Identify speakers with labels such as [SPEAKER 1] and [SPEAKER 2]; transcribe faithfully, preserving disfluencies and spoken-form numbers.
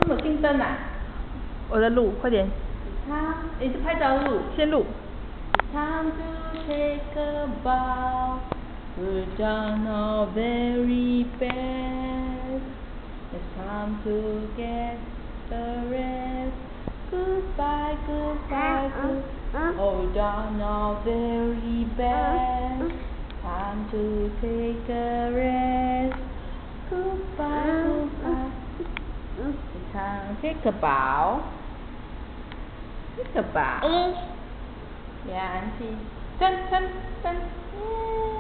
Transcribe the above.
[SPEAKER 1] 这么兴奋啊！
[SPEAKER 2] 我在录，快点。
[SPEAKER 1] 他，你是拍照录，
[SPEAKER 2] 先录。
[SPEAKER 1] Time to take a bow, put down our very best. It's time to get the rest. Goodbye, goodbye, goodbye. Hold down our very best. Time to take a rest. Goodbye, goodbye. It's time to take a bow. Take a bow. Yeah, auntie. Turn, turn, turn. Yeah.